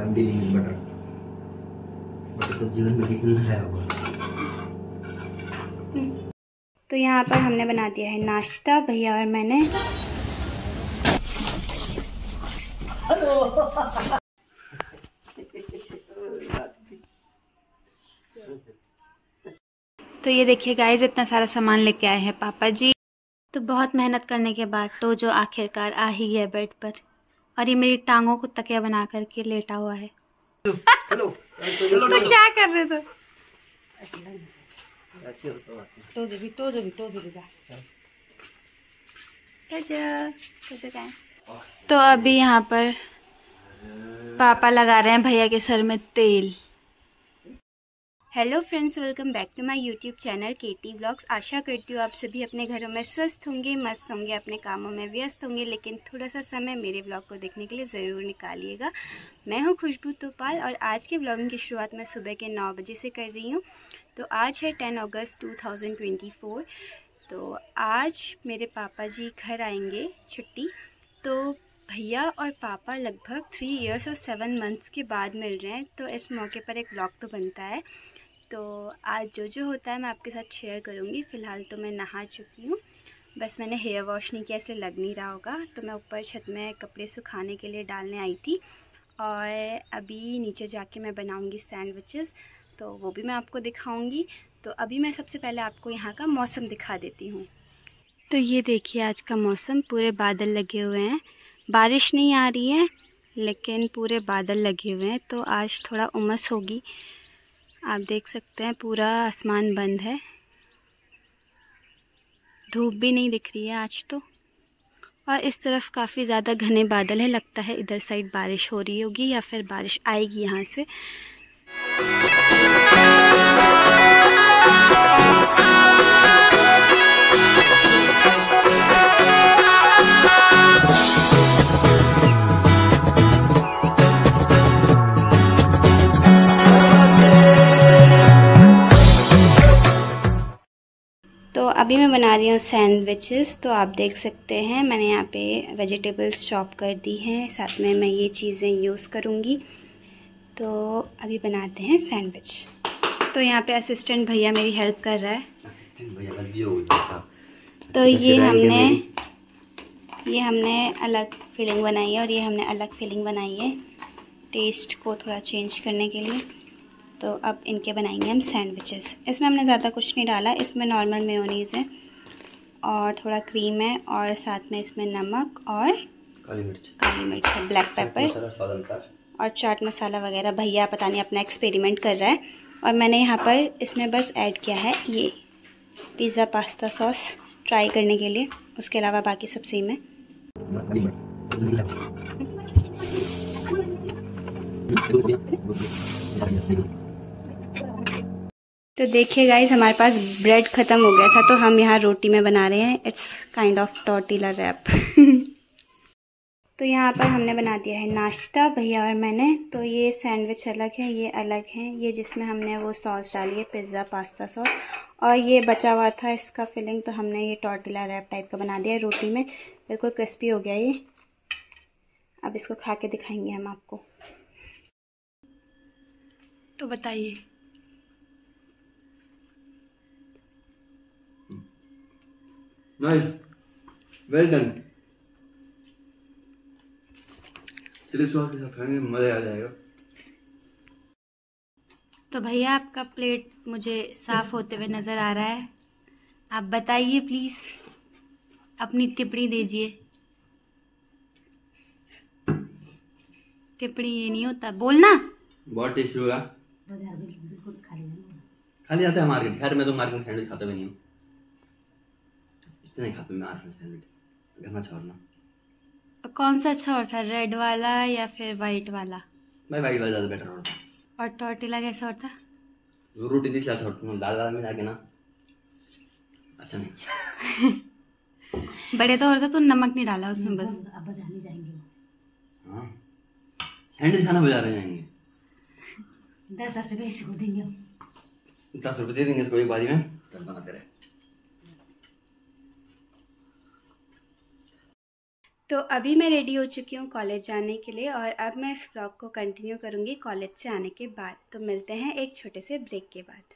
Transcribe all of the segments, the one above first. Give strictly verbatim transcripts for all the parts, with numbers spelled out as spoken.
I'm dealing with butter. Butter तो जीवन में कितना है होगा। तो यहाँ पर हमने बना दिया है नाश्ता, भैया और मैंने। तो ये देखिए गाइस, इतना सारा सामान लेके आए हैं पापा जी। तो बहुत मेहनत करने के बाद तो जो आखिरकार आ ही गया बेड पर, और ये मेरी टांगों को तकिया बना करके लेटा हुआ है। हेलो तो क्या कर रहे थे? ऐसे होता है। तो भी तो भी तो भी तो अभी यहाँ पर पापा लगा रहे हैं भैया के सर में तेल। Hello friends, welcome back to my YouTube channel KT vlogs. आशा करती हूँ आप सभी अपने घरों में स्वस्थ होंगे, मस्त होंगे, अपने कामों में व्यस्त होंगे, लेकिन थोड़ा सा समय मेरे व्लॉग को देखने के लिए ज़रूर निकालिएगा। मैं हूँ खुशबू तोपाल और आज के व्लॉगिंग की शुरुआत मैं सुबह के नौ बजे से कर रही हूँ। तो आज है ten August two thousand twenty four. तो आज मेरे पापा जी घर आएंगे छुट्टी। तो भैया और पापा लगभग थ्री इयर्स और सेवन मंथ्स के बाद मिल रहे हैं, तो इस मौके पर एक व्लॉग तो बनता है। तो आज जो जो होता है मैं आपके साथ शेयर करूँगी। फ़िलहाल तो मैं नहा चुकी हूँ, बस मैंने हेयर वॉश नहीं किया, ऐसे लग नहीं रहा होगा। तो मैं ऊपर छत में कपड़े सुखाने के लिए डालने आई थी, और अभी नीचे जाके मैं बनाऊँगी सैंडविचेस, तो वो भी मैं आपको दिखाऊँगी। तो अभी मैं सबसे पहले आपको यहाँ का मौसम दिखा देती हूँ। तो ये देखिए आज का मौसम, पूरे बादल लगे हुए हैं, बारिश नहीं आ रही है लेकिन पूरे बादल लगे हुए हैं। तो आज थोड़ा उमस होगी, आप देख सकते हैं पूरा आसमान बंद है, धूप भी नहीं दिख रही है आज तो। और इस तरफ काफ़ी ज़्यादा घने बादल है, लगता है इधर साइड बारिश हो रही होगी या फिर बारिश आएगी यहाँ से। तो अभी मैं बना रही हूँ सैंडविचेस। तो आप देख सकते हैं मैंने यहाँ पे वेजिटेबल्स चॉप कर दी हैं, साथ में मैं ये चीज़ें यूज़ करूँगी। तो अभी बनाते हैं सैंडविच। तो यहाँ पे असिस्टेंट भैया मेरी हेल्प कर रहा है। असिस्टेंट भैया का दियो जैसा। तो ये हमने ये हमने अलग फिलिंग बनाई है और ये हमने अलग फिलिंग बनाई है, टेस्ट को थोड़ा चेंज करने के लिए। तो अब इनके बनाएंगे हम सैंडविचेस। इसमें हमने ज़्यादा कुछ नहीं डाला, इसमें नॉर्मल मेयोनीज़ है और थोड़ा क्रीम है, और साथ में इसमें नमक और काली मिर्च काली मिर्च है, ब्लैक पेपर और चाट मसाला वगैरह। भैया पता नहीं अपना एक्सपेरिमेंट कर रहा है। और मैंने यहाँ पर इसमें बस ऐड किया है ये पिज़्ज़ा पास्ता सॉस ट्राई करने के लिए, उसके अलावा बाकी सब सेम है। तो देखिए गाइस, हमारे पास ब्रेड ख़त्म हो गया था, तो हम यहाँ रोटी में बना रहे हैं। It's kind of tortilla wrap. तो यहाँ पर हमने बना दिया है नाश्ता, भैया और मैंने। तो ये सैंडविच अलग है, ये अलग है। ये जिसमें हमने वो सॉस डाली है, पिज़्ज़ा पास्ता सॉस, और ये बचा हुआ था इसका फिलिंग, तो हमने ये टॉर्टिला रैप टाइप का बना दिया है रोटी में। बिल्कुल क्रिस्पी हो गया ये। अब इसको खा के दिखाएंगे हम आपको। तो बताइए। Nice, well done. Chilli sauce के साथ खाने में मजा आ जाएगा। तो भैया आपका प्लेट मुझे साफ होते हुए नज़र आ रहा है, आप बताइए प्लीज़, अपनी टिप्पणी दीजिए। टिप्पणी ये नहीं होता, बोलना। बहुत टेस्टी होगा। खाली जाता है मार्केट। खैर मैं तो मार्केट सैंडविच खाता भी नहीं हूँ, इतना ही खाता हूँ मार्केट सैंडविच। घर में छोड़ना। कौन सा अच्छा होता है, रेड वाला या फिर वाइट वाला? भाई वाइट वाला ज़्यादा बेटर होता है। और टॉर्टिला कैसा होता है? रोटी दिस अच्छा होता है, लाल लाल में जाके ना अच्छा नहीं। बड़े तो होता तो नमक नहीं डाला उसमें बस। अब बजाने जाएंगे। हाँ, सैंडविच खाना बाजार जाएंगे। दस दस रुपये इसको देंगे, दस रुपये दे देंगे इसको एक बारी में, चल बना करे। तो अभी मैं रेडी हो चुकी हूँ कॉलेज जाने के लिए और अब मैं इस व्लॉग को कंटिन्यू करूँगी कॉलेज से आने के बाद। तो मिलते हैं एक छोटे से ब्रेक के बाद।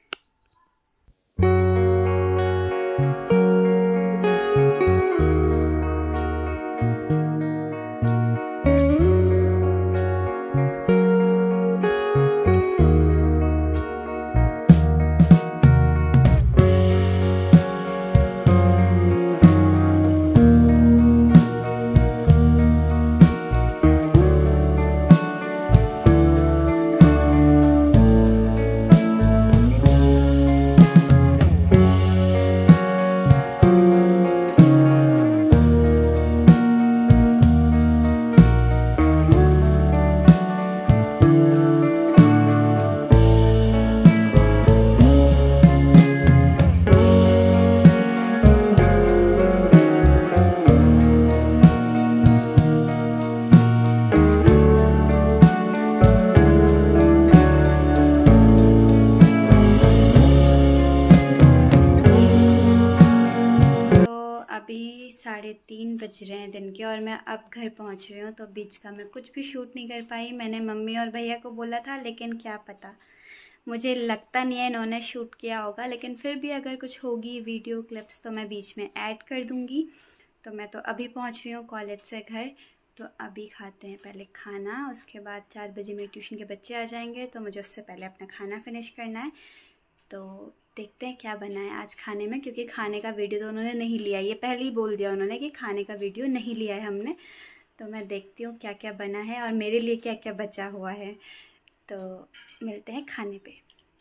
अभी साढ़े तीन बज रहे हैं दिन के और मैं अब घर पहुंच रही हूँ। तो बीच का मैं कुछ भी शूट नहीं कर पाई। मैंने मम्मी और भैया को बोला था, लेकिन क्या पता, मुझे लगता नहीं है इन्होंने शूट किया होगा, लेकिन फिर भी अगर कुछ होगी वीडियो क्लिप्स तो मैं बीच में ऐड कर दूँगी। तो मैं तो अभी पहुँच रही हूँ कॉलेज से घर। तो अभी खाते हैं पहले खाना, उसके बाद चार बजे मेरे ट्यूशन के बच्चे आ जाएंगे तो मुझे उससे पहले अपना खाना फिनिश करना है। तो देखते हैं क्या बना है आज खाने में, क्योंकि खाने का वीडियो तो उन्होंने नहीं लिया। ये पहले ही बोल दिया उन्होंने कि खाने का वीडियो नहीं लिया है हमने। तो मैं देखती हूँ क्या क्या बना है और मेरे लिए क्या क्या बचा हुआ है। तो मिलते हैं खाने पे।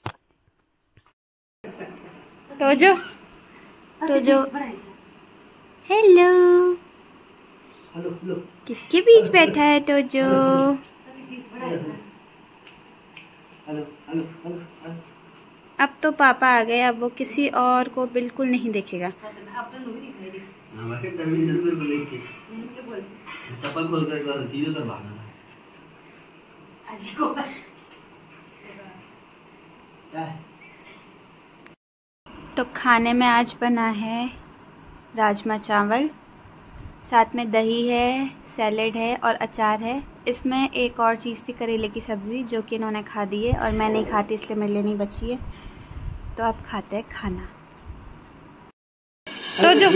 टोजो टोजो हेलो, किसके बीच बैठा है टोजो? अब तो पापा आ गए, अब वो किसी और को बिल्कुल नहीं देखेगा। चप्पल खोल कर सीधे उधर भागना था। तो खाने में आज बना है राजमा चावल, साथ में दही है, सैलेड है और अचार है। इसमें एक और चीज़ थी, करेले की सब्ज़ी, जो कि इन्होंने खा दी है और मैं नहीं खाती इसलिए मेरे लिए नहीं बची है। तो अब खाते हैं खाना। तो जो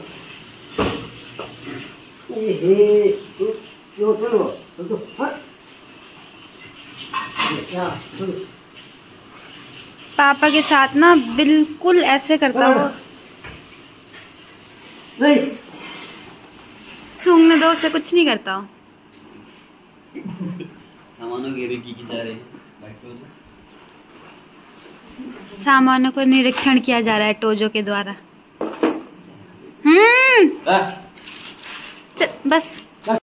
पापा के साथ ना बिल्कुल ऐसे करता हो, सूंघने दो, से कुछ नहीं करता हो। सामानों की रेकी की जा रही है। सामानों को निरीक्षण किया जा रहा है टोजो के द्वारा। हम्म बस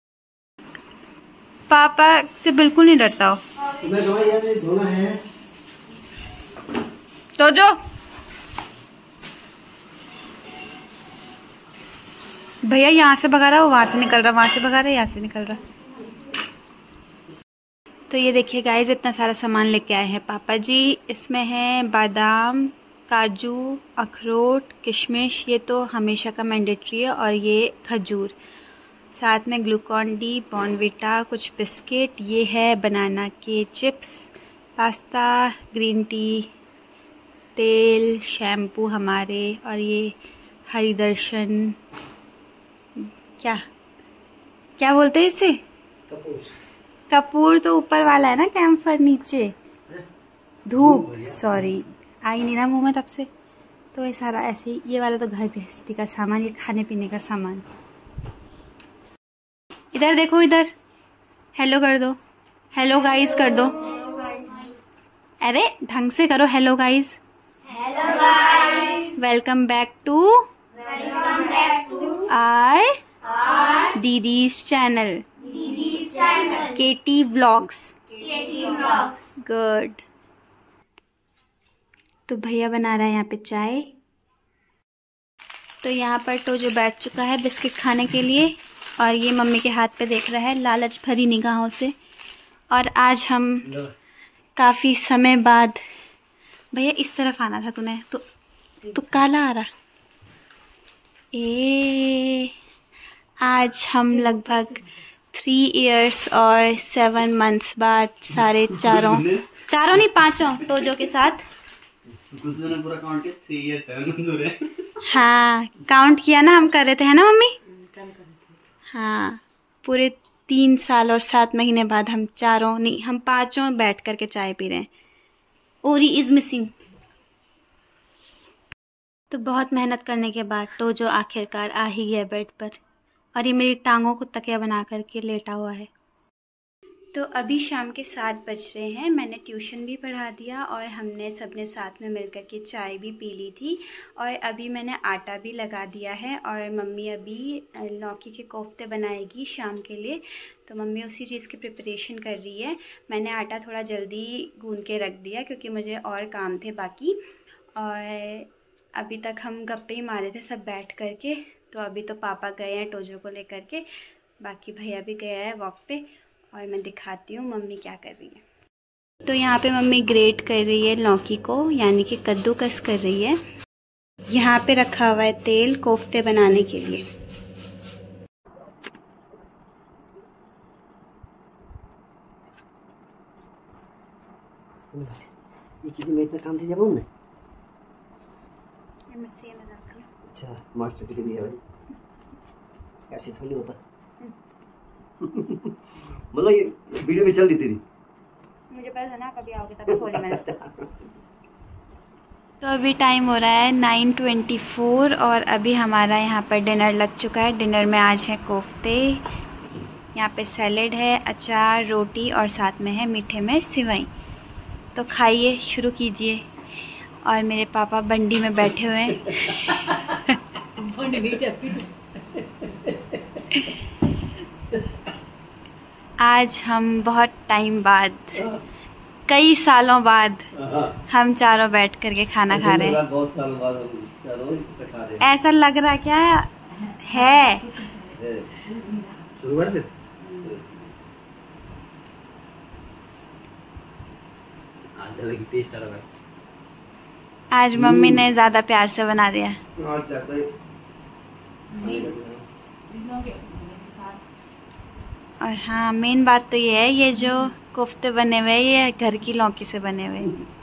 पापा से बिल्कुल नहीं डरता हो। टोजो भैया यहाँ से भगा रहा, वो वहां से निकल रहा, वहां से भगा रहा, यहाँ से निकल रहा। तो ये देखिए गाइस, इतना सारा सामान लेके आए हैं पापा जी। इसमें है बादाम, काजू, अखरोट, किशमिश, ये तो हमेशा का मैंडेटरी है, और ये खजूर, साथ में ग्लूकॉन डी, बॉर्नविटा, कुछ बिस्किट, ये है बनाना के चिप्स, पास्ता, ग्रीन टी, तेल, शैम्पू हमारे, और ये हरि दर्शन, क्या क्या बोलते हैं इसे? कपूर तो ऊपर वाला है ना, कैम्फर नीचे, धूप, सॉरी आ ही नहीं रहा मुंह में तब से। तो ये सारा ऐसे ही, ये वाला तो घर गृहस्थी का सामान, ये खाने पीने का सामान। इधर देखो, इधर हेलो कर दो, हेलो गाइस कर दो। अरे ढंग से करो, hello guys. Hello guys, welcome back to welcome back to our दीदीज चैनल, दीदीज channel KT vlogs, KT vlogs. Good. तो भैया बना रहा है यहाँ पे चाय। तो यहाँ पर तो जो बैठ चुका है बिस्किट खाने के लिए, और ये मम्मी के हाथ पे देख रहा है लालच भरी निगाहों से। और आज हम काफ़ी समय बाद, भैया इस तरफ आना था तूने, तो तू काला आ रहा। ए आज हम लगभग थ्री इयर्स और सेवन मंथ्स बाद सारे चारों चारों नहीं पांचों टोजो के साथ कुछ ने पूरा काउंट किया थ्री इयर सेवन मंथ्स हो रहे हैं। हाँ काउंट किया ना, हम कर रहे थे है ना मम्मी। हाँ पूरे तीन साल और सात महीने बाद हम चारों नहीं हम पांचों बैठ करके चाय पी रहे हैं। ओरी इज मिसिंग। तो बहुत मेहनत करने के बाद टोजो आखिरकार आ ही गया बेड पर और ये मेरी टांगों को तकिया बना करके लेटा हुआ है। तो अभी शाम के सात बज रहे हैं। मैंने ट्यूशन भी पढ़ा दिया और हमने सबने साथ में मिलकर के चाय भी पी ली थी और अभी मैंने आटा भी लगा दिया है और मम्मी अभी लौकी के कोफ्ते बनाएगी शाम के लिए। तो मम्मी उसी चीज़ की प्रिपरेशन कर रही है। मैंने आटा थोड़ा जल्दी गूंद के रख दिया क्योंकि मुझे और काम थे बाकी। और अभी तक हम गप्पे ही मारे थे सब बैठ कर के। तो अभी तो पापा गए हैं टोजो को लेकर के, बाकी भैया भी गया है वॉक पे और मैं दिखाती हूँ मम्मी क्या कर रही है। तो यहाँ पे मम्मी ग्रेट कर रही है लौकी को, यानी कि कद्दूकस कर रही है। यहाँ पे रखा हुआ है तेल कोफ्ते बनाने के लिए। ये कितने में इतना काम दिया हमने? एमएससी में रखा। अच्छा मास्टर डिग्री दिया भाई, ऐसे थोड़ी होता। मतलब ये वीडियो में चल रही तेरी, मुझे पता था ना कभी आओगे तभी खोली मैंने। तो अभी टाइम हो रहा है नाइन ट्वेंटी फोर और अभी हमारा यहाँ पर डिनर लग चुका है। डिनर में आज है कोफ्ते, यहाँ पे सैलेड है, अचार, रोटी और साथ में है मीठे में सिवई। तो खाइए, शुरू कीजिए। और मेरे पापा बंडी में बैठे हुए हैं। आज हम बहुत टाइम बाद, कई सालों बाद हम चारों बैठ करके खाना खा रहे हैं। बहुत सालों बाद हम चारों खा रहे हैं। ऐसा लग रहा क्या है? शुरू कर फिर। आज अलग ही टेस्ट आ रहा है। आज मम्मी ने ज्यादा प्यार से बना दिया। आज जाता है। और हाँ मेन बात तो ये है, ये जो कोफ्ते बने हुए ये घर की लौकी से बने हुए।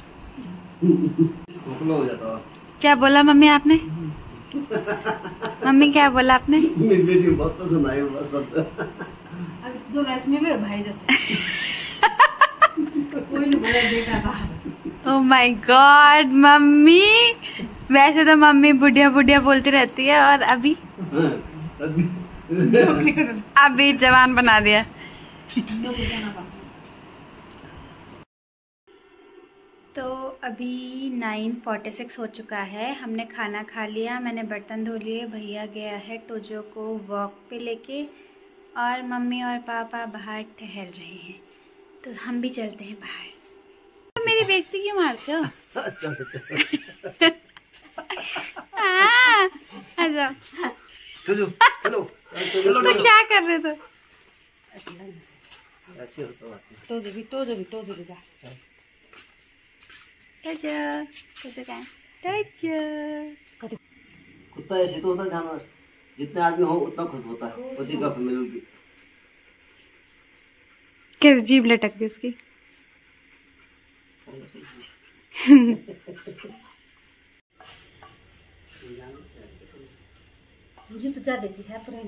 हो जाता। क्या बोला मम्मी आपने? मम्मी क्या बोला आपने? मेरी बेटी को बहुत पसंद आई वो सब। दो रस में मेरे भाई जैसे कोई नहीं बोला बेटा बाहर। ओह माय गॉड मम्मी, वैसे तो मम्मी बुढ़िया बुढ़िया बोलती रहती है और अभी अभी जवान बना दिया। तो अभी नाइन फोर्टी सिक्स हो चुका है। हमने खाना खा लिया, मैंने बर्तन धो लिए, भैया गया है टोजो को वॉक पे लेके और मम्मी और पापा बाहर टहल रहे हैं। तो हम भी चलते हैं बाहर। तो मेरी बेइज्जती क्यों मारते हो? अच्छा चलो चलो तो क्या कर रहे थे? ऐसे होता है। तो देवी तो देवी तो देवी का टोजो टोजो का टोजो। कुत्ता ऐसे तो होता है जानवर, जितने आदमी हो उतना खुश होता है। उसी का मिलोगी। कैसे जीभ लटक गई उसकी। मुझे तो ज्यादा जी है प्रेम।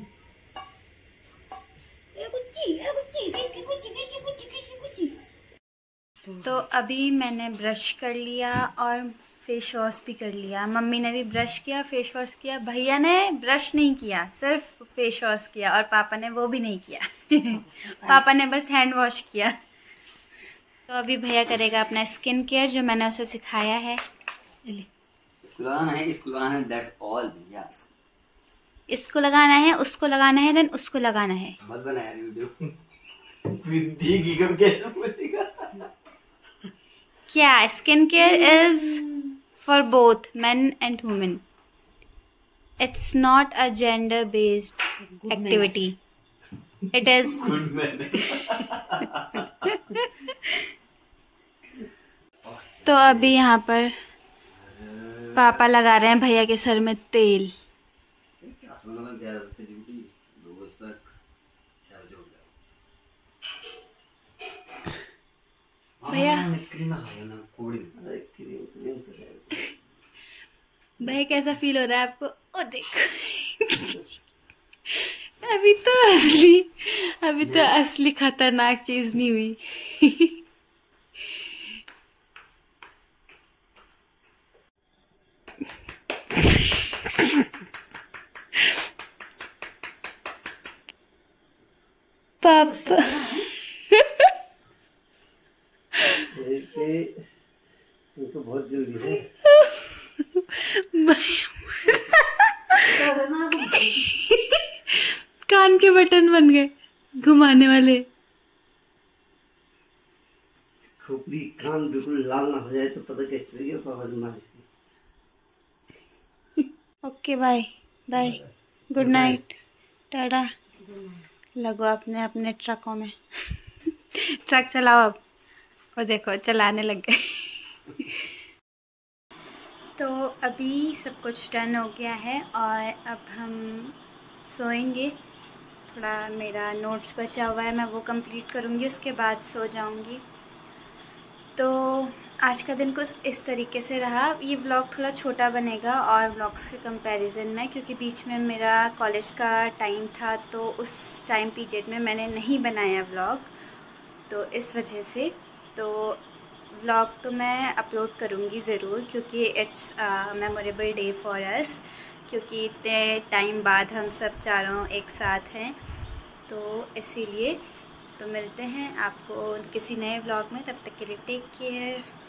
तो अभी मैंने ब्रश कर लिया और फेस वॉश भी कर लिया। मम्मी ने भी ब्रश किया, फेस वॉश किया। भैया ने ब्रश नहीं किया, सिर्फ फेस वॉश किया और पापा ने वो भी नहीं किया। पापा ने बस हैंड वॉश किया। तो अभी भैया करेगा अपना स्किन केयर जो मैंने उसे सिखाया है। इसको लगाना है, इसको लगाना है, दैट्स ऑल भैया। इसको लगाना है, उसको लगाना है, देन उसको लगाना है। मत बना यार वीडियो। भीगी कब कैसे बोलेगा? क्या skin care is for both men and women. It's not a gender based activity, it is good man. तो अभी यहाँ पर पापा लगा रहे हैं भैया के सर में तेल। आइसक्रीम खाओ ना कोड़ी। अरे क्रीम क्रीम तो है। भाई कैसा फील हो रहा है आपको? ओ देखो अभी तो असली अभी तो असली खतरनाक चीज नहीं हुई। पापा इनको बहुत जरूरी है। कान के बटन बन गए घुमाने वाले। खोपड़ी कान बिल्कुल लाल ना हो जाए तो पता कैसे चलेगा पापा तुम्हारे। Okay bye bye, good night, tata. लगो अपने अपने ट्रकों में। ट्रक चलाओ अब। वो देखो चलाने लग गए। तो अभी सब कुछ डन हो गया है और अब हम सोएंगे। थोड़ा मेरा नोट्स बचा हुआ है, मैं वो कंप्लीट करूँगी, उसके बाद सो जाऊँगी। तो आज का दिन कुछ इस तरीके से रहा। ये व्लॉग थोड़ा छोटा बनेगा और व्लॉग्स के कंपैरिजन में, क्योंकि बीच में मेरा कॉलेज का टाइम था तो उस टाइम पीरियड में मैंने नहीं बनाया व्लॉग, तो इस वजह से। तो व्लॉग तो मैं अपलोड करूँगी ज़रूर, क्योंकि it's memorable day for us, क्योंकि इतने टाइम बाद हम सब चारों एक साथ हैं, तो इसीलिए। तो मिलते हैं आपको किसी नए व्लॉग में, तब तक के लिए टेक केयर।